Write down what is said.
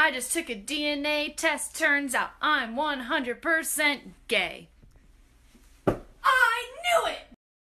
I just took a DNA test. Turns out I'm 100% gay.